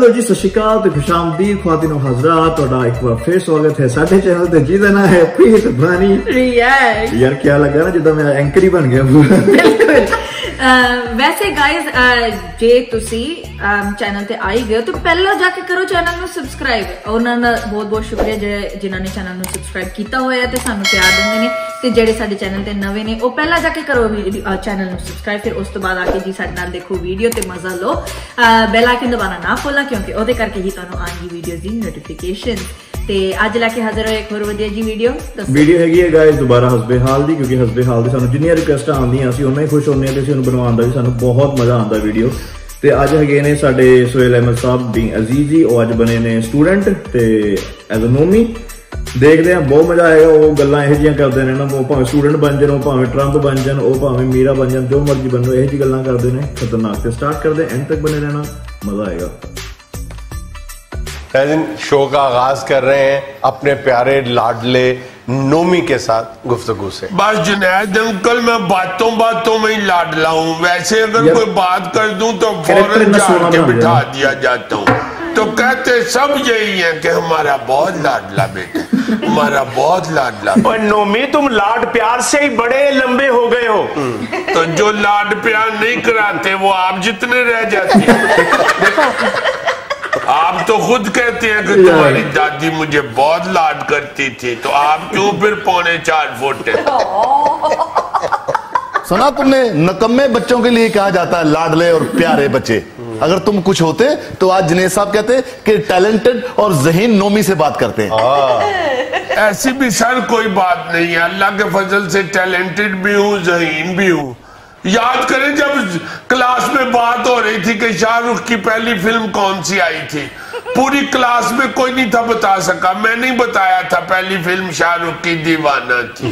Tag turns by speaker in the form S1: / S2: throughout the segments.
S1: Hello जी, सत श्री अकाल ते खुशामदीद ख्वातीनो हजरात, ਤੁਹਾਡਾ ਇੱਕ ਵਾਰ ਫੇਰ ਸਵਾਗਤ ਹੈ ਸਾਡੇ ਚੈਨਲ ਤੇ ਜਿਹਦਾ ਨਾਮ ਹੈ ਪ੍ਰੀਤ ਬਾਨੀ ਰਿਐਕਟ। ਯਾਰ ਕੀ ਲੱਗਾ ਨਾ ਜਿੱਦਾਂ ਮੈਂ ਐਂਕਰ ਹੀ ਬਣ ਗਿਆ ਪੂਰਾ। ਬਿਲਕੁਲ। वैसे गाइज जे तुसी चैनल ते आई गए तो पहला जाके करो चैनल नु सब्सक्राइब। उन्होंने बहुत बहुत शुक्रिया जिन्होंने चैनल नु सब्सक्राइब किया हुआ है ते सानू प्यार देंदे ने ते जेडे साडे चैनल ते नवे ने ओ पहला जाके करो चैनल नु सब्सक्राइब, फिर उस तो बाद आके जी साडे नाल देखो वीडियो ते मजा लो। बेल आइकन दबाना ना भूलना क्योंकि ओदे करके ही तुहानू आएंगी वीडियो दी नोटिफिकेशन। ਤੇ ਅੱਜ ਲੈ ਕੇ ਹਾਜ਼ਰ ਹੋਏ ਇੱਕ ਹੋਰ ਵਧੀਆ ਜੀ ਵੀਡੀਓ
S2: ਹੈਗੀ ਹੈ ਗਾਇਸ ਦੁਬਾਰਾ ਹਸਬੇ ਹਾਲ ਦੀ, ਕਿਉਂਕਿ ਹਸਬੇ ਹਾਲ ਦੇ ਸਾਨੂੰ ਜਿੰਨੀਆਂ ਰਿਕੁਐਸਟਾਂ ਆਉਂਦੀਆਂ ਅਸੀਂ ਉਹਨਾਂ ਹੀ ਖੁਸ਼ ਹੁੰਦੇ ਹਾਂ ਤੇ ਅਸੀਂ ਉਹਨੂੰ ਬਣਵਾਉਣ ਦਾ ਵੀ ਸਾਨੂੰ ਬਹੁਤ ਮਜ਼ਾ ਆਉਂਦਾ ਵੀਡੀਓ। ਤੇ ਅੱਜ ਹੈਗੇ ਨੇ ਸਾਡੇ ਸੁਹੇਲ ਅਹਿਮਦ ਸਾਹਿਬ ਬੀਂਗ ਅਜ਼ੀਜ਼ ਜੀ, ਉਹ ਅੱਜ ਬਣੇ ਨੇ ਸਟੂਡੈਂਟ ਤੇ ਐਜ਼ ਅ ਨੋਮੀ। ਦੇਖਦੇ ਹਾਂ ਬਹੁਤ ਮਜ਼ਾ ਆਏਗਾ। ਉਹ ਗੱਲਾਂ ਇਹੋ ਜਿਹੀਆਂ ਕਰਦੇ ਨੇ ਨਾ, ਉਹ ਭਾਵੇਂ ਸਟੂਡੈਂਟ ਬਣ ਜਾਣ, ਉਹ ਭਾਵੇਂ ਟਰੰਪ ਬਣ ਜਾਣ, ਉਹ ਭਾਵੇਂ ਮੀਰਾ ਬਣ ਜਾਣ, ਜੋ ਮਰਜ਼ੀ ਬਣੋ ਇਹੋ ਜਿਹੀ ਗੱਲਾਂ ਕਰਦੇ ਨੇ ਖਤਰਨਾਕ। ਤੇ ਸਟਾਰਟ ਕਰਦੇ ਐਂਡ ਤੱਕ ਬਣੇ ਰਹਿਣਾ, ਮਜ਼ਾ ਆਏਗਾ।
S3: शो का आगाज कर रहे हैं अपने प्यारे लाडले नोमी के साथ गुफ्तगू से।
S4: बस जुनैद अंकल मैं बातों बातों में ही लाडला हूँ, वैसे अगर कोई बात कर दूं तो फौरन जान के बिठा दिया जाता हूँ। तो कहते सब यही है कि हमारा बहुत लाडला बेटा, हमारा बहुत लाडला।
S5: और नोमी तुम लाड प्यार से ही बड़े लंबे हो गए हो,
S4: तो जो लाड प्यार नहीं कराते वो आप जितने रह जाते हैं। आप तो खुद कहते हैं कि तुम्हारी दादी मुझे बहुत लाड करती थी, तो आप क्यों फिर 4.25 फुट है?
S6: सुना तुमने, नकम्मे बच्चों के लिए कहा जाता है लाडले और प्यारे बच्चे। अगर तुम कुछ होते तो आज जुनैद साहब कहते कि टैलेंटेड और ज़हीन नोमी से बात करते हैं।
S4: ऐसी भी सर कोई बात नहीं है, अल्लाह के फजल से टैलेंटेड भी हूँ, ज़हीन भी हूँ। याद करें जब क्लास में बात हो रही थी कि शाहरुख की पहली फिल्म कौन सी आई थी, पूरी क्लास में कोई नहीं था बता सका। मैंने ही बताया था पहली फिल्म शाहरुख की दीवाना थी।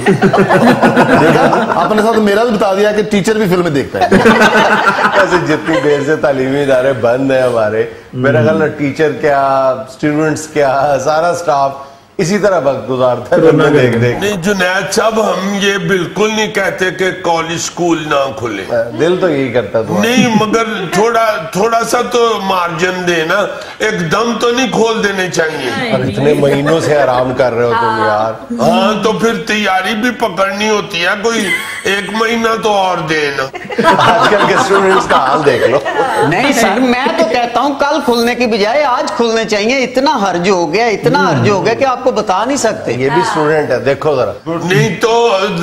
S6: आपने साथ मेरा भी बता दिया कि टीचर भी फिल्में देखता है।
S3: ऐसे जितनी देर से तालीमी इदारे बंद है हमारे, मेरा ख्याल टीचर क्या, स्टूडेंट्स क्या, सारा स्टाफ इसी तरह वक्त गुजारता है देख देख।
S4: नहीं जुनैद साहब, हम ये बिल्कुल नहीं कहते कि कॉलेज स्कूल ना खुले,
S3: दिल तो यही करता था।
S4: नहीं मगर थोड़ा सा तो मार्जिन देना, एकदम तो नहीं खोल देने चाहिए।
S3: और इतने महीनों से आराम कर रहे हो तुम यार।
S4: हाँ तो फिर तैयारी भी पकड़नी होती है, कोई 1 महीना तो और देना।
S3: आजकल के स्टूडेंट्स का हाल देख लो।
S7: नहीं सर, मैं तो कहता हूँ कल खुलने की बजाय आज खुलने चाहिए। इतना हर्ज हो गया, इतना हर्ज हो गया कि आपको बता नहीं सकते।
S3: ये भी स्टूडेंट है, देखो जरा।
S4: नहीं तो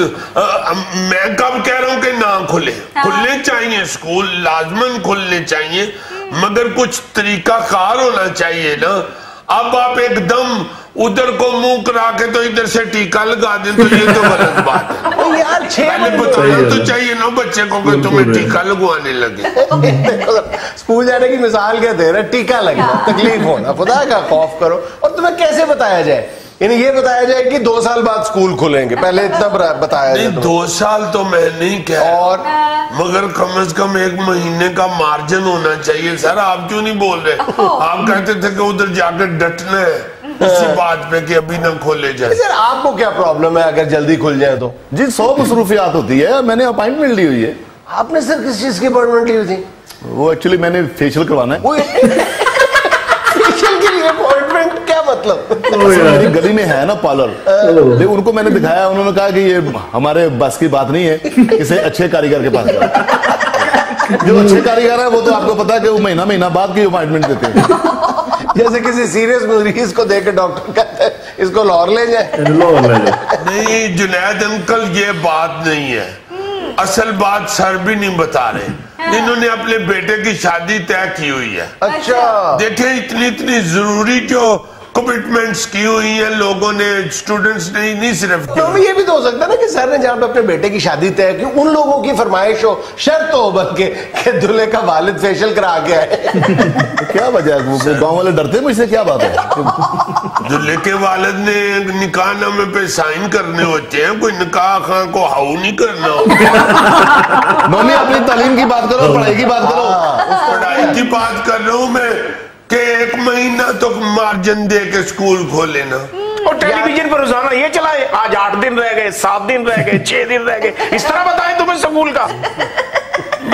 S4: मैं कब कह रहा हूँ कि ना खुले, खुलने चाहिए स्कूल, लाजमन खुलने चाहिए, मगर कुछ तरीका कार होना चाहिए ना। अब आप एकदम उधर को मुंह करा के तो इधर से टीका लगा दें तो ये तो गलत बात है।
S7: यार
S4: पहले बताना तो चाहिए ना बच्चे को कि तुम्हें टीका लगवाने लगे।
S3: स्कूल जाने की मिसाल क्या दे रहे, टीका लगना, तकलीफ होना, खुदा का खौफ करो। और तुम्हें कैसे बताया जाए, यानी ये बताया जाए कि 2 साल बाद स्कूल खुलेंगे, पहले इतना बताया जाए।
S4: 2 साल तो मैं नहीं कह,
S3: और
S4: मगर कम से कम 1 महीने का मार्जिन होना चाहिए। सर आप क्यों नहीं बोल रहे? आप कहते थे कि उधर जाकर डटना है इसी बात पे कि अभी ना खोले जाए।
S3: सर आपको क्या प्रॉब्लम है अगर जल्दी खुल जाए तो?
S6: जी 100 मसरूफियात होती है, मैंने अपॉइंटमेंट ली हुई है।
S3: आपने सर किस चीज की अपॉइंटमेंट ली हुई थी?
S6: वो एक्चुअली मैंने फेशियल करवाना है।
S3: फेशियल के लिए अपॉइंटमेंट क्या मतलब?
S6: मेरी गली में है ना पार्लर, उनको मैंने दिखाया, उन्होंने कहा कि ये हमारे बस की बात नहीं है, किसी अच्छे कारीगर के पास जाओ। जो अच्छे कारीगर है वो तो आपको पता है कि वो महीना बाद की अपॉइंटमेंट देते हैं।
S3: जैसे किसी सीरियस मरीज को देकर डॉक्टर कहते हैं इसको लाहौर ले जाए।
S4: नहीं जुनैद अंकल, ये बात नहीं है। असल बात सर भी नहीं बता रहे, इन्होंने अपने बेटे की शादी तय की हुई है।
S3: अच्छा
S4: देखे इतनी जरूरी जो कमिटमेंट्स की हुई हैं लोगों ने, स्टूडेंट्स ने नहीं सिर्फ
S3: तो ये भी तो हो सकता है ना कि सर ने जहाँ पे अपने बेटे की शादी तय की, उन लोगों की फरमाइश हो, शर्त हो बल्कि कि दूल्हे का वालिद फेशियल करा के आए।
S6: क्या वजह है, गांव वाले डरते मुझसे, क्या बात है?
S4: दूल्हे के वालिद ने निकाहनामे पे साइन करने होते हैं, कोई निकाह खां को हाउ नहीं करना होता।
S6: मम्मी अपनी तालीम की बात करो, पढ़ाई की बात करो।
S4: पढ़ाई की बात कर रहा हूँ मैं कि 1 महीना तो मार्जिन दे के स्कूल खोले ना।
S5: और टेलीविजन पर रोजाना ये चलाए, आज 8 दिन रह गए, 7 दिन रह गए, 6 दिन रह गए, इस तरह बताएं तुम्हें स्कूल का।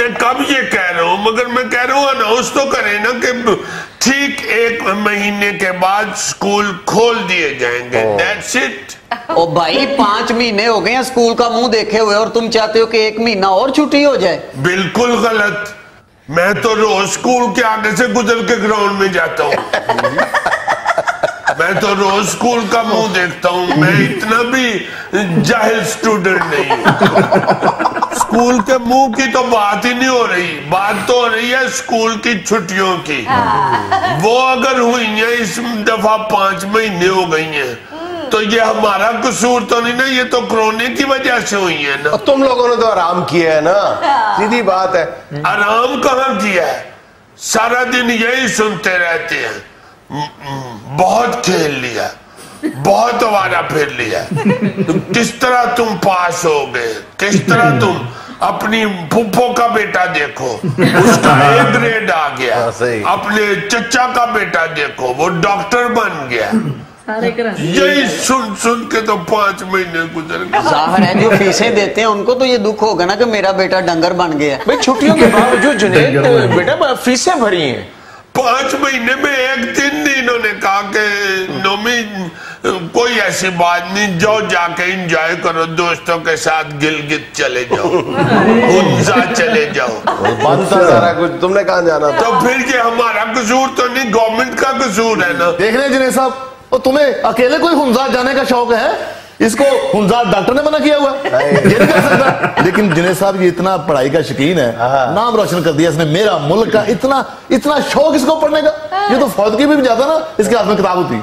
S4: मैं कब ये कह रहा हूँ, मगर मैं कह रहा हूँ अनाउंस तो करें ना कि ठीक 1 महीने के बाद स्कूल खोल दिए जाएंगे। That's it।
S7: ओ भाई 5 महीने हो गए हैं स्कूल का मुंह देखे हुए और तुम चाहते हो कि 1 महीना और छुट्टी हो जाए?
S4: बिल्कुल गलत। मैं तो रोज स्कूल के आगे से गुजर के ग्राउंड में जाता हूँ। मैं तो रोज स्कूल का मुंह देखता हूँ। मैं इतना भी जाहिल स्टूडेंट नहीं हूँ। स्कूल के मुंह की तो बात ही नहीं हो रही, बात तो हो रही है स्कूल की छुट्टियों की। वो अगर हुई है इस दफा 5 महीने हो गई हैं, तो ये हमारा कसूर तो नहीं ना, ये तो कोरोना की वजह से हुई है ना।
S3: तुम लोगों ने तो आराम किया है ना, सीधी बात है।
S4: आराम कहाँ किया है, सारा दिन यही सुनते रहते हैं। बहुत खेल लिया, बहुत आवारा फिर लिया। तो किस तरह तुम पास हो गए, किस तरह तुम अपनी फुफ्फो का बेटा देखो, उसका A ग्रेड आ गया। अपने चचा का बेटा देखो, वो डॉक्टर बन गया। यही सुन सुन के तो 5 महीने गुजर गए।
S7: जाहिर है जो फीसें देते हैं उनको तो ये दुख होगा ना कि मेरा बेटा डंगर बन गया।
S5: भाई छुट्टियों के बावजूद जुनैद बेटा फीसें भरी हैं।
S4: 5 महीने में एक दिन नहीं इन्होंने कहा कि नोमी कोई ऐसी बात नहीं, जाओ जाके एंजॉय करो दोस्तों के साथ, गिलगित चले जाओ, हुंजा चले जाओ।
S3: बनता सारा कुछ, तुमने कहाँ जाना था?
S4: तो फिर ये हमारा कसूर तो नहीं, गवर्नमेंट का कसूर है ना।
S6: देख रहे जुनैद साहब, और तुम्हें अकेले कोई हुंजार जाने का शौक है? इसको हुंजार डॉक्टर ने मना किया हुआ, ये नहीं कर सकता। लेकिन जुनैद साहब ये इतना पढ़ाई का शौकीन है, नाम रोशन कर दिया इसने मेरा मुल्क का। इतना शौक इसको पढ़ने का, ये तो फौजगी भी जाता ना इसके हाथ में किताब होती।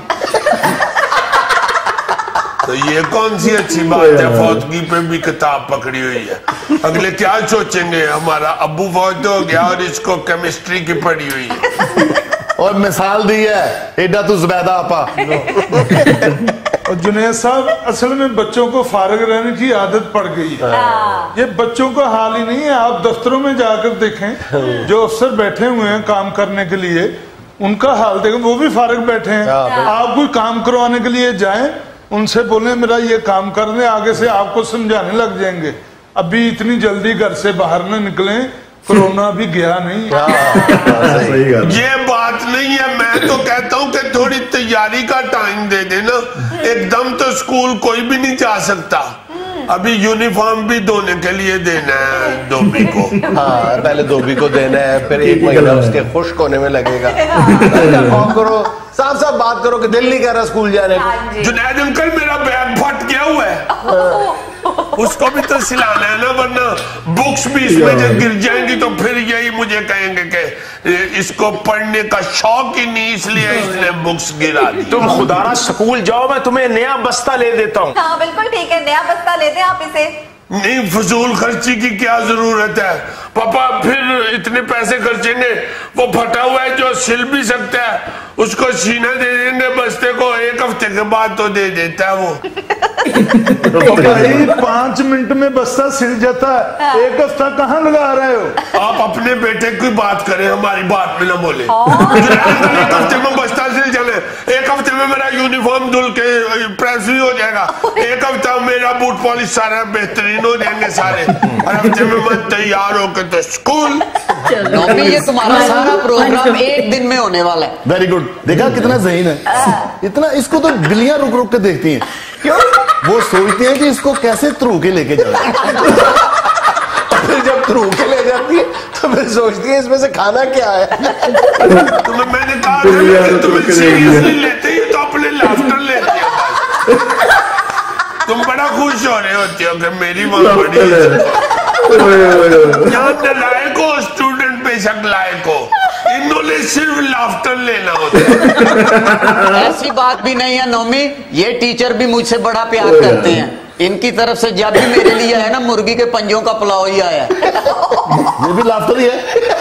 S4: तो ये कौन सी अच्छी बात है, फौजगी पे भी किताब पकड़ी हुई है। अगले क्या सोचेंगे, हमारा अब्बू फौज हो गया और इसको केमिस्ट्री की पढ़ी हुई है।
S6: और मिसाल दी है एडा तू जुबैदा आपा।
S8: और जुनैद साहब असल में बच्चों को फारिग रहने की आदत पड़ गई है। ये बच्चों का हाल ही नहीं है, आप दफ्तरों में जाकर देखें, जो अफसर बैठे हुए हैं काम करने के लिए, उनका हाल देखें, वो भी फारिग बैठे हैं। आप कोई काम करवाने के लिए जाएं, उनसे बोले मेरा ये काम कर दे, आगे से आपको समझाने लग जाएंगे। अभी इतनी जल्दी घर से बाहर न निकले, कोरोना भी गया नहीं।
S4: ये बात नहीं है, मैं तो कहता हूँ कि थोड़ी तैयारी का टाइम दे देना। एकदम तो स्कूल कोई भी नहीं जा सकता। अभी यूनिफॉर्म भी धोने के लिए देना है धोबी को।
S3: हाँ, पहले धोबी को देना है, फिर 1 महीना उसके खुश्क होने में लगेगा। करो, साफ साफ बात करो कि दिल नहीं कर रहा स्कूल जाने को।
S4: जुनैद अंकल मेरा बैग फट गया हुआ है, उसको भी तो सिलाना है ना, वरना बुक्स भी इसमें जब गिर जाएंगी तो फिर यही मुझे कहेंगे कि इसको पढ़ने का शौक ही नहीं, इसलिए इसने बुक्स गिरा दी।
S5: तुम खुदारा स्कूल जाओ, मैं तुम्हें नया बस्ता ले देता हूँ।
S9: हाँ बिल्कुल ठीक है, नया बस्ता ले दें आप इसे।
S4: नहीं, फजूल खर्ची की क्या जरूरत है पापा, फिर इतने पैसे खर्चेंगे, वो फटा हुआ है जो सिल भी सकता है, उसको सीना दे देंगे बस्ते को, 1 हफ्ते के बाद तो दे देता है वो।
S8: भाई 5 मिनट में बस्ता सिल जाता है, 1 हफ्ता कहाँ लगा रहे हो?
S4: आप अपने बेटे की बात करें, हमारी बात में ना बोले। 1 हफ्ते में बस्ता सिल जाए, 1 हफ्ते में मेरा यूनिफॉर्म धुल के प्रेस भी हो जाएगा, 1 हफ्ता मेरा बूट पॉलिश सारा बेहतरीन हो जाएंगे सारे, और हफ्ते में मैं तैयार होकर तो स्कूल।
S7: ये तुम्हारा सारा प्रोग्राम 1 दिन में होने वाला है।
S6: वेरी गुड, देखा कितना ज़हीन है, इतना। इसको तो बिल्लियां रुक रुक के देखती हैं। क्यों? वो सोचती हैं कि इसको कैसे थ्रू के लेके जाए।
S3: फिर जब थ्रू के ले जाती है तो फिर सोचती है इसमें से खाना क्या है।
S4: तुम्हें मैंने कहा तुम्हें सीरियसली लेते ही तो अपने लाफ्टर लेते हो। तुम बड़ा खुश हो रहे होते हो कि मेरी माँ बड़ी लायक हो, स्टूडेंट बेशक लायक हो, इन्होंने सिर्फ लाफ्टर लेना होता है।
S7: ऐसी बात भी नहीं है नोमी, ये टीचर भी मुझसे बड़ा प्यार करते हैं। इनकी तरफ से जब भी मेरे लिए है ना, मुर्गी के पंजों का पुलाव ही आया।
S6: ये भी लाफ्टर ही है।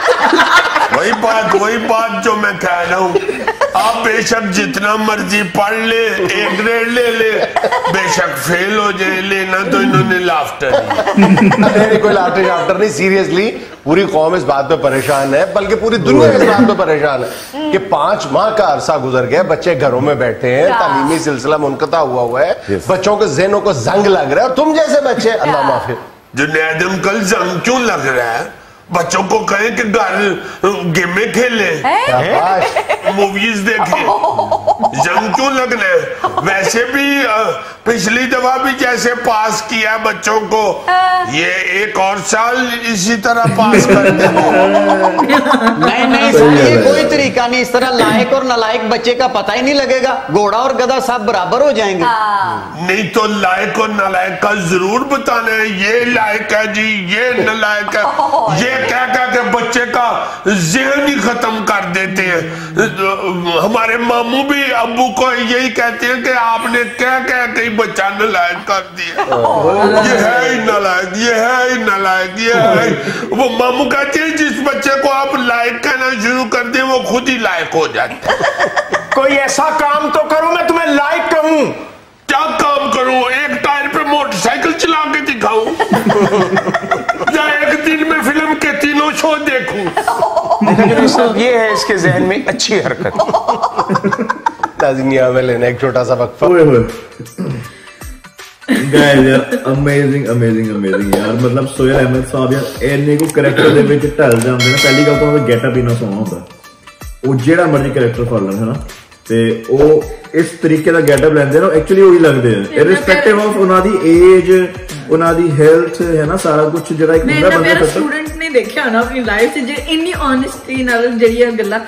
S4: वही बात जो मैं कह रहा हूँ, आप बेशक जितना मर्जी पढ़ ले, A ग्रेड ले, बेशक फेल हो जाए, लेना तो इन्होंने लाफ्टर
S3: नहीं, कोई लाफ्टर नहीं, सीरियसली पूरी कौम इस बात पे परेशान है, बल्कि पूरी दुनिया इस बात पे परेशान है कि 5 माह का अरसा गुजर गया, बच्चे घरों में बैठे हैं, तालीमी सिलसिला मुनक़ता हुआ है, बच्चों के ज़हनों को जंग लग रहा है, और तुम जैसे बच्चे, अल्लाह माफ़ी।
S4: जुनैद अंकल जंग क्यों लग रहा है? बच्चों को कहें कि घर गेमें खेले, मूवीज देखें, जंग क्यों लगना है। वैसे भी पिछली दफा भी जैसे पास किया बच्चों को, ये एक और साल इसी तरह पास कर दे।
S7: नहीं सर, ये कोई तरीका नहीं। इस तरह लायक और नालायक बच्चे का पता ही नहीं लगेगा। घोड़ा और गधा सब बराबर हो जाएंगे।
S4: नहीं तो लायक और नालायक का जरूर बताना है, ये लायक है जी, ये नालायक है, ये क्या के बच्चे का ज़हन ही खत्म कर देते हैं। हमारे मामू भी अब्बू को यही कहते हैं कि आपने क्या क्या कहीं बच्चा नालायक कर दिया, ये है ही नालायक, ये है ही नालायक, ये है। वो मामू कहते हैं जिस बच्चे को आप लायक कहना शुरू कर दें वो खुद ही लायक हो जाता है।
S5: कोई ऐसा काम तो करो मैं तुम्हें लायक कहूं।
S4: क्या काम करूं? एक टायर पे मोटरसाइकिल चला के दिखाऊं या एक दिन में फिल्म के तीनों शो देखूं?
S5: ये है इसके जहन में अच्छी हरकत।
S3: नाज़रीन में लेना एक छोटा सा वक्फा।
S2: गाइस यार अमेजिंग अमेजिंग अमेजिंग यार, मतलब सोहेल अहमद साहब यार इन्ने को करैक्टर दे विच ढल जांदे ने। पहली गल तो गेटअप इन्ना सोहना हुंदा, ਉਹ ਜਿਹੜਾ ਮਰਜ਼ੀ ਕੈਰੈਕਟਰ ਫੜ ਲੈਣ ਹਨਾ, ਤੇ ਉਹ ਇਸ ਤਰੀਕੇ ਦਾ ਗੈਟਅਪ ਲੈਂਦੇ ਨੇ, ਐਕਚੁਅਲੀ ਉਹੀ ਲੱਗਦੇ ਆ ਇਰਰਿਸਪੈਕਟਿਵ ਆਫ ਉਹਨਾਂ ਦੀ ਏਜ, ਉਹਨਾਂ ਦੀ ਹੈਲਥ ਹੈ ਨਾ, ਸਾਰਾ ਕੁਝ ਜਿਹੜਾ ਇੱਕ ਹੁੰਦਾ ਬੰਦਾ।
S10: ਮੇਰਾ ਸਟੂਡੈਂਟ ਨੇ ਦੇਖਿਆ ਨਾ ਆਪਣੀ ਲਾਈਫ 'ਚ ਜਿਹੜੀ ਇੰਨੀ ਓਨੈਸਟੀ ਨਾਲ ਜਿਹੜੀਆਂ ਗੱਲਾਂ,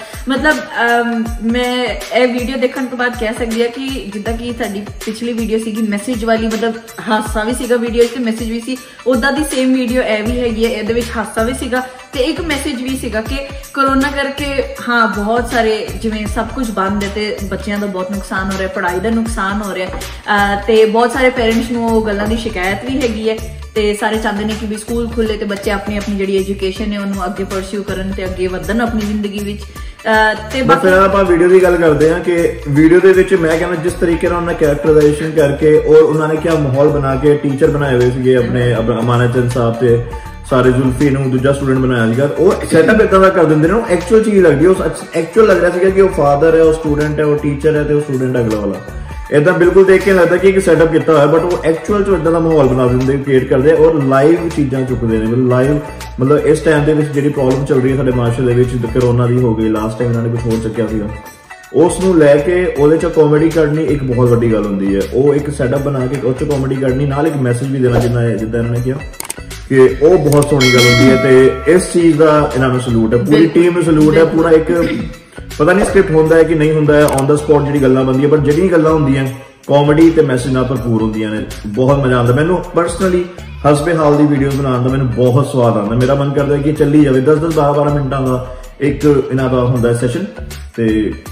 S10: ਮਤਲਬ ਮੈਂ ਇਹ ਵੀਡੀਓ ਦੇਖਣ ਤੋਂ ਬਾਅਦ ਕਹਿ ਸਕਦੀ ਆ ਕਿ ਜਿੱਦਾਂ ਕਿ ਸਾਡੀ ਪਿਛਲੀ ਵੀਡੀਓ ਸੀਗੀ ਮੈਸੇਜ ਵਾਲੀ, ਮਤਲਬ ਹਾਸਾ ਵੀ ਸੀਗਾ ਵੀਡੀਓ 'ਚ ਤੇ ਮੈਸੇਜ ਵੀ ਸੀ, ਉਦਾਂ ਦੀ ਸੇਮ ਵੀਡੀਓ ਇਹ ਵੀ ਹੈਗੀ ਹੈ। ਇਹਦੇ ਵਿੱਚ ਹਾਸਾ ਵੀ ਸੀਗਾ ਤੇ ਇੱਕ ਮੈਸੇਜ ਵੀ ਸੀਗਾ ਕਿ ਕੋਰੋਨਾ ਕਰਕੇ ਹਾਂ ਬਹੁਤ ਸਾਰੇ ਜਿਵੇਂ ਸਭ ਕੁਝ ਬੰਦ ਹੈ ਤੇ ਬੱਚਿਆਂ ਦਾ ਬਹੁਤ ਨੁਕਸਾਨ ਹੋ ਰਿਹਾ, ਪੜ੍ਹਾਈ ਦਾ ਨੁਕਸਾਨ ਹੋ ਰਿਹਾ, ਤੇ ਬਹੁਤ ਸਾਰੇ ਪੇਰੈਂਟਸ ਨੂੰ ਉਹ ਗੱਲਾਂ ਦੀ ਸ਼ਿਕਾਇਤ ਵੀ ਹੈਗੀ ਹੈ। ਤੇ ਸਾਰੇ ਚਾਹੁੰਦੇ ਨੇ ਕਿ ਵੀ ਸਕੂਲ ਖੁੱਲੇ ਤੇ ਬੱਚੇ ਆਪਣੀ ਜਿਹੜੀ ਐਜੂਕੇਸ਼ਨ ਹੈ ਉਹਨੂੰ ਅੱਗੇ ਪਰਸਿਊ ਕਰਨ ਤੇ ਅੱਗੇ ਵਧਣ ਆਪਣੀ ਜ਼ਿੰਦਗੀ ਵਿੱਚ। ਤੇ ਬਾਕੀ
S2: ਆਪਾਂ ਵੀਡੀਓ ਦੀ ਗੱਲ ਕਰਦੇ ਹਾਂ ਕਿ ਵੀਡੀਓ ਦੇ ਵਿੱਚ ਮੈਂ ਕਹਿੰਦਾ ਜਿਸ ਤਰੀਕੇ ਨਾਲ ਉਹਨਾਂ ਕੈਰੈਕਟਰਾਈਜੇਸ਼ਨ ਕਰਕੇ ਔਰ ਉਹਨਾਂ ਨੇ ਕਿਆ ਮਾਹੌਲ ਬਣਾ ਕੇ ਟੀਚਰ ਬਣਾਏ ਹੋਏ ਸੀਗੇ ਆਪਣੇ ਅਮਾਨਤ ਚੰਦ ਸਾਹਿਬ ਤੇ ਸਾਰੇ ਜ਼ੁਲਫੀ ਨੂੰ ਦੂਜਾ ਸਟੂਡੈਂਟ ਬਣਾਇਆ ਸੀਗਾ, ਉਹ ਸੈਟਅਪ ਇਦਾਂ ਦਾ ਕਰ ਦਿੰਦੇ ਨੇ ਉਹ ਐਕਚੁਅਲ ਚੀਜ਼ ਲੱਗਦੀ, ਉਹ ਐਕਚੁਅਲ ਲੱਗ ਰਿਹਾ ਸੀਗਾ ਕਿ ਉਹ ਫਾਦਰ ਹੈ, ਉਹ ਸਟੂਡੈਂਟ ਹੈ, ਉਹ ਟੀਚਰ ਹੈ ਤੇ ਉਹ ਸਟੂਡੈਂਟ ਅਗਲਾ ਵਾਲਾ। ਇਦਾਂ ਬਿਲਕੁਲ ਦੇਖ ਕੇ ਲੱਗਦਾ ਕਿ ਇੱਕ ਸੈਟਅਪ ਕੀਤਾ ਹੋਇਆ, ਬਟ ਉਹ ਐਕਚੁਅਲ ਚ ਇਦਾਂ ਦਾ ਮਾਹੌਲ ਬਣਾ ਦਿੰਦੇ, ਕ੍ਰੀਏਟ ਕਰਦੇ ਔਰ ਲਾਈਵ ਚੀਜ਼ਾਂ ਚੁੱਕਦੇ ਨੇ। ਲਾਈਵ ਮਤਲਬ ਇਸ ਟਾਈਮ ਦੇ ਵਿੱਚ ਜਿਹੜੀ ਪ੍ਰੋਬਲਮ ਚੱਲ ਰਹੀ ਹੈ ਸਾਡੇ ਮਾਸ਼ਰੇ ਦੇ ਵਿੱਚ, ਕਰੋਨਾ ਦੀ ਹੋ ਗਈ, ਲਾਸਟ ਟਾਈਮ ਇਹਨਾਂ ਨੇ ਕੁਝ ਹੋਰ ਚੱਕਿਆ ਸੀਗਾ, ਉਸ ਨੂੰ ਲੈ ਕੇ ਉਹਦੇ ਚ ਕਾਮੇਡੀ ਕੱਢਣੀ ਇੱਕ ਬਹੁਤ ਵੱਡੀ ਗੱਲ ਹੁੰਦੀ ਹੈ। ਉਹ ਇੱਕ ਸੈਟਅਪ ਬਣਾ ਕੇ ਉਹ ਚ ਕਾਮੇਡੀ ਕੱਢਣੀ, ਨਾਲ ਇੱਕ ਮੈਸੇਜ ਵੀ ਦੇਣਾ ਜਿੱਦਾਂ ਇਹਨਾਂ ਨੇ ਕਿਹਾ ਕਿ ਉਹ ਬਹੁਤ ਸੋਹਣੀ ਗੱਲ ਹੁੰਦੀ ਹੈ। ਤੇ ਇਸ ਚੀਜ਼ ਦਾ ਇਹਨਾਂ ਨੂੰ ਸਲੂਟ ਹੈ, ਪੂਰੀ ਟੀਮ ਨੂੰ ਸਲੂਟ ਹੈ। ਪੂਰਾ ਇੱਕ ਪਤਾ ਨਹੀਂ ਸਕ੍ਰਿਪਟ ਹੁੰਦਾ ਹੈ ਕਿ ਨਹੀਂ ਹੁੰਦਾ ਹੈ, ਔਨ ਦਾ ਸਪੌਟ ਜਿਹੜੀ ਗੱਲਾਂ ਬਣਦੀਆਂ, ਪਰ ਜਿਹੜੀਆਂ ਗੱਲਾਂ ਹੁੰਦੀਆਂ ਕਾਮੇਡੀ ਤੇ ਮੈਸੇਜ ਨਾਲ ਭਰਪੂਰ ਹੁੰਦੀਆਂ ਨੇ, ਬਹੁਤ ਮਜ਼ਾ ਆਉਂਦਾ। ਮੈਨੂੰ ਪਰਸਨਲੀ ਹਸਬੇ ਹਾਲ ਦੀ ਵੀਡੀਓਜ਼ ਬਣਾਉਣ ਦਾ ਮੈਨੂੰ ਬਹੁਤ ਸਵਾਦ ਆਉਂਦਾ। ਮੇਰਾ ਮਨ ਕਰਦਾ ਕਿ ਚੱਲੀ ਜਾਵੇ 10-10 12-12 ਮਿੰਟਾਂ ਦਾ ਇੱਕ ਇਹਨਾਂ ਦਾ ਹੁੰਦਾ ਸੈਸ਼ਨ, ਤੇ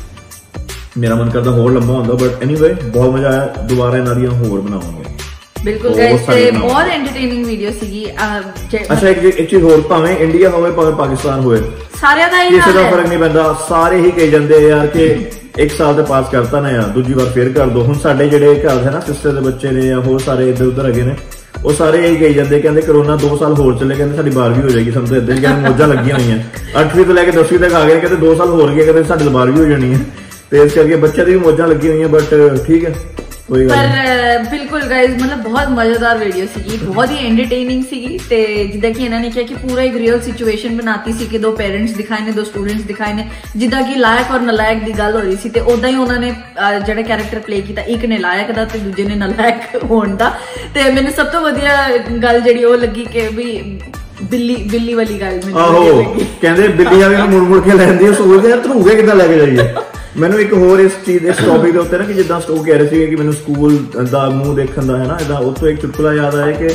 S2: ਮੇਰਾ ਮਨ ਕਰਦਾ ਹੋਰ ਲੰਬਾ ਹੁੰਦਾ, ਬਟ ਐਨੀਵੇ ਬਹੁਤ ਮਜ਼ਾ ਆਇਆ। ਦੁਬਾਰਾ ਇਹਨਾਂ ਦੀਆਂ ਹੋਰ ਬਣਾਵਾਂਗੇ।
S10: ਬਿਲਕੁਲ ਗਾਇਸ, ਤੇ ਬਹੁਤ ਐਂਟਰਟੇਨਿੰਗ ਵੀਡੀਓ ਸੀਗੀ।
S2: ਅੱਛਾ ਇੱਕ ਚੀਜ਼ ਹੋਰ, ਭਾਵੇਂ ਇੰਡੀਆ ਹੋਵੇ ਭਾਵੇਂ ਪਾਕਿਸਤਾਨ ਹੋਵੇ,
S10: ਸਾਰਿਆਂ ਦਾ ਹੀ
S2: ਕਿਸੇ ਦਾ ਫਰਕ ਨਹੀਂ ਪੈਂਦਾ। ਸਾਰੇ ਹੀ ਕਹੀ ਜਾਂਦੇ ਯਾਰ ਕਿ ਇੱਕ ਸਾਲ ਤੇ ਪਾਸ ਕਰਤਾ ਨਾ ਯਾਰ, ਦੂਜੀ ਵਾਰ ਫੇਰ ਕਰ ਦੋ। ਹੁਣ ਸਾਡੇ ਜਿਹੜੇ ਘਰ ਹੈ ਨਾ ਸਿਸਟਰ ਦੇ ਬੱਚੇ ਨੇ ਜਾਂ ਹੋਰ ਸਾਰੇ ਇੱਧਰ ਉੱਧਰ ਹੈਗੇ ਨੇ, ਉਹ ਸਾਰੇ ਇਹੀ ਕਹੀ ਜਾਂਦੇ, ਕਹਿੰਦੇ ਕਰੋਨਾ 2 ਸਾਲ ਹੋਰ ਚੱਲੇ, ਕਹਿੰਦੇ ਸਾਡੀ 12ਵੀਂ ਹੋ ਜਾਏਗੀ। ਸਾਨੂੰ ਤਾਂ ਇੱਦਾਂ ਹੀ ਕਹਿੰਦੇ ਮੌਜਾਂ ਲੱਗੀਆਂ ਹੋਈਆਂ, 8ਵੀਂ ਤੋਂ ਲੈ ਕੇ 10ਵੀਂ ਤੱਕ ਆ ਗਏ, ਕਹਿੰਦੇ 2 ਸਾਲ ਹੋਰ ਗਏ, ਕਹਿੰਦੇ ਸਾਡੀ 12ਵੀਂ ਹੋ ਜਾਣੀ ਹੈ। ਤੇ ਇਸ ਕਰਕੇ ਬੱਚਿਆਂ ਦੀ ਵੀ ਮੌਜਾਂ ਲੱਗੀਆਂ ਹੋਈਆਂ, ਬਟ ਠੀਕ ਹੈ ਕੋਈ ਗੱਲ ਨਹੀਂ।
S10: ਪਰ ਬਿਲਕੁਲ ਗਾਇਜ਼ ਮਤਲਬ ਬਹੁਤ ਮਜ਼ੇਦਾਰ ਵੀਡੀਓ ਸੀਗੀ, ਬਹੁਤ ਹੀ ਐਂਟਰਟੇਨਿੰਗ ਸੀਗੀ। ਤੇ ਜਿੱਦਾਂ ਕਿ ਇਹਨਾਂ ਨੇ ਕਿਹਾ ਕਿ ਪੂਰਾ ਇੱਕ ਰੀਅਲ ਸਿਚੁਏਸ਼ਨ ਬਣਾਤੀ ਸੀ ਕਿ 2 ਪੇਰੈਂਟਸ ਦਿਖਾਏ ਨੇ, 2 ਸਟੂਡੈਂਟਸ ਦਿਖਾਏ ਨੇ, ਜਿੱਦਾਂ ਕਿ ਲਾਇਕ ਔਰ ਨਲਾਇਕ ਦੀ ਗੱਲ ਹੋ ਰਹੀ ਸੀ। ਤੇ ਉਦਾਂ ਹੀ ਉਹਨਾਂ ਨੇ ਜਿਹੜਾ ਕੈਰੈਕਟਰ ਪਲੇ ਕੀਤਾ, ਇੱਕ ਨੇ ਲਾਇਕ ਦਾ ਤੇ ਦੂਜੇ ਨੇ ਨਲਾਇਕ ਹੋਣ ਦਾ। ਤੇ ਮੈਨੂੰ ਸਭ ਤੋਂ ਵਧੀਆ ਗੱਲ ਜਿਹੜੀ ਉਹ ਲੱਗੀ ਕਿ ਵੀ ਬਿੱਲੀ ਵਾਲੀ ਗੱਲ ਮੈਨੂੰ ਲੱਗੀ।
S2: ਕਹਿੰਦੇ ਬਿੱਲੀ ਵਾਲੇ ਨੂੰ ਮੁੜ ਕੇ ਲੈਂਦੀ ਆ, ਸੋਚਦੇ ਯਾਰ ਧਰੂਗੇ ਕਿੱਦਾਂ ਲੈ ਕੇ ਜਾਈਏ। ਮੈਨੂੰ ਇੱਕ ਹੋਰ ਇਸ ਚੀਜ਼ ਇਸ ਟੌਪਿਕ ਦੇ ਉੱਤੇ ਨਾ ਕਿ ਜਿੱਦਾਂ ਉਹ ਕਹਿ ਰਹੇ ਸੀਗੇ ਕਿ ਮੈਨੂੰ ਸਕੂਲ ਦਾ ਮੂੰਹ ਦੇਖਣ ਦਾ ਹੈ ਨਾ, ਏਦਾਂ ਉਹ ਤੋਂ ਇੱਕ ਚੁਟਕਲਾ ਯਾਦ ਆਇਆ ਕਿ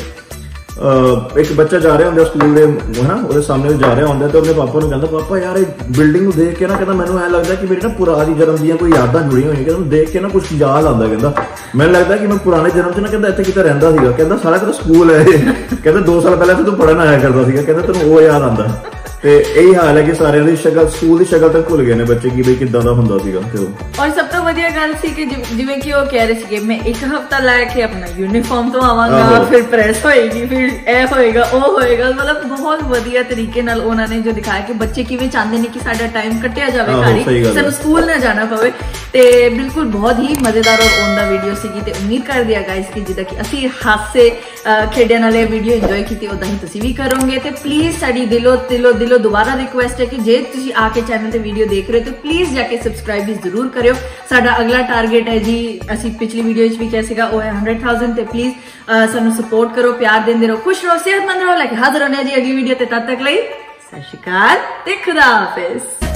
S2: ਇੱਕ ਬੱਚਾ ਜਾ ਰਿਹਾ ਹੁੰਦਾ ਸਕੂਲ ਦੇ ਹੈ ਨਾ, ਉਹਦੇ ਸਾਹਮਣੇ ਜਾ ਰਿਹਾ ਹੁੰਦਾ ਤੇ ਉਹਨੇ ਪਾਪਾ ਨੂੰ ਕਹਿੰਦਾ, ਪਾਪਾ ਯਾਰ ਇਹ ਬਿਲਡਿੰਗ ਨੂੰ ਦੇਖ ਕੇ ਨਾ, ਕਹਿੰਦਾ ਮੈਨੂੰ ਐਂ ਲੱਗਦਾ ਕਿ ਮੇਰੀ ਨਾ ਪੁਰਾਣੀ ਜਨਮ ਦੀਆਂ ਕੋਈ ਯਾਦਾਂ ਜੁੜੀਆਂ ਹੋਈਆਂ, ਕਹਿੰਦਾ ਦੇਖ ਕੇ ਨਾ ਕੁਝ ਯਾਦ ਆਉਂਦਾ, ਕਹਿੰਦਾ ਮੈਨੂੰ ਲੱਗਦਾ ਕਿ ਮੈਂ ਪੁਰਾਣੇ ਜਨਮ 'ਚ ਨਾ ਕਹਿੰਦਾ ਇੱਥੇ ਕਿਤੇ ਰਹਿੰਦਾ ਸੀਗਾ, ਕਹਿੰਦਾ ਸਾਰਾ ਕਿਤੇ ਸਕੂਲ ਹੈ ਇਹ, ਕਹਿੰਦਾ 2 ਸਾਲ ਪਹਿਲਾਂ ਤੂੰ ਪੜ੍ਹਨ ਆਇਆ ਕਰਦਾ ਸੀਗਾ, ਕਹਿੰਦਾ ਤੈਨੂੰ ਉਹ ਯਾਦ ਆਉਂਦਾ। ਤੇ ਇਹੀ ਹਾਲ ਹੈ ਕਿ ਸਾਰਿਆਂ ਦੀ ਸ਼ਕਲ, ਸਕੂਲ ਦੀ ਸ਼ਕਲ ਤੱਕ ਭੁੱਲ ਗਏ ਨੇ ਬੱਚੇ ਕਿ ਬਈ ਕਿੱਦਾਂ ਦਾ ਹੁੰਦਾ ਸੀਗਾ।
S10: ਔਰ ਸਭ ਤੋਂ ਵਧੀਆ ਗੱਲ ਸੀ ਕਿ ਜਿਵੇਂ ਕਿ ਉਹ ਕਹਿ ਰਹੇ ਸੀਗੇ ਮੈਂ 1 ਹਫ਼ਤਾ ਲੈ ਕੇ ਆਪਣਾ ਯੂਨੀਫਾਰਮ ਤੋਂ ਆਵਾਂਗਾ, ਫਿਰ ਪ੍ਰੈਸ ਹੋਏਗੀ, ਫਿਰ ਇਹ ਹੋਏਗਾ ਉਹ ਹੋਏਗਾ। ਮਤਲਬ ਬਹੁਤ ਵਧੀਆ ਤਰੀਕੇ ਨਾਲ ਉਹਨਾਂ ਨੇ ਜੋ ਦਿਖਾਇਆ ਕਿ ਬੱਚੇ ਕਿਵੇਂ ਚਾਹੁੰਦੇ ਨੇ ਕਿ ਸਾਡਾ ਟਾਈਮ ਕੱਟਿਆ ਜਾਵੇ ਘਰ ਹੀ, ਸਾਨੂੰ ਸਕੂਲ ਨਾ ਜਾਣਾ ਪਵੇ। ਤੇ ਬਿਲਕੁਲ ਬਹੁਤ ਹੀ ਮਜ਼ੇਦਾਰ ਔਰ ਔਨ ਦਾ ਵੀਡੀਓ ਸੀਗੀ ਤੇ ਉਮੀਦ ਕਰਦੇ ਆ ਗਾਇਸ ਕਿ ਜਿੱਦਾਂ ਕਿ ਅਸੀਂ ਹਾਸੇ ਖੇਡਣ ਵਾਲੇ ਵੀਡੀਓ ਇੰਜੋਏ ਕੀਤੀ ਉਦਾਂ ਹੀ ਤੁਸੀਂ ਵੀ ਕਰੋਗੇ। ਤੇ ਪਲੀਜ਼ ਸਾਡੀ ਦਿਲੋਂ ਦੁਬਾਰਾ ਰਿਕੁਐਸਟ ਹੈ ਕਿ ਜੇ ਤੁਸੀਂ ਆ ਕੇ ਚੈਨਲ ਤੇ ਵੀਡੀਓ ਦੇਖ ਰਹੇ ਹੋ ਤਾਂ ਪਲੀਜ਼ ਜਾ ਕੇ ਸਬਸਕ੍ਰਾਈਬ ਵੀ ਜ਼ਰੂਰ ਕਰਿਓ। ਸਾਡਾ ਅਗਲਾ ਟਾਰਗੇਟ ਹੈ ਜੀ, ਅਸੀਂ ਪਿਛਲੀ ਵੀਡੀਓ ਵਿੱਚ ਵੀ ਕਿਹਾ ਸੀਗਾ, ਉਹ ਹੈ 100,000 ਤੇ ਪਲੀਜ਼ ਸਾਨੂੰ ਸਪੋਰਟ ਕਰੋ, ਪਿਆਰ ਦਿੰਦੇ ਰਹੋ, ਖੁਸ਼ ਰਹੋ, ਸਿਹਤਮੰਦ ਰਹੋ। ਲੈ ਕੇ ਹਾਜ਼ਰ ਹੋਣੇ ਜੀ ਅਗਲੀ ਵੀਡੀਓ ਤੇ, ਤਦ ਤੱਕ ਲਈ ਸਤਿ ਸ਼੍ਰੀ ਅਕਾਲ ਤੇ ਖੁਦਾ ਹਾਫਿਜ਼।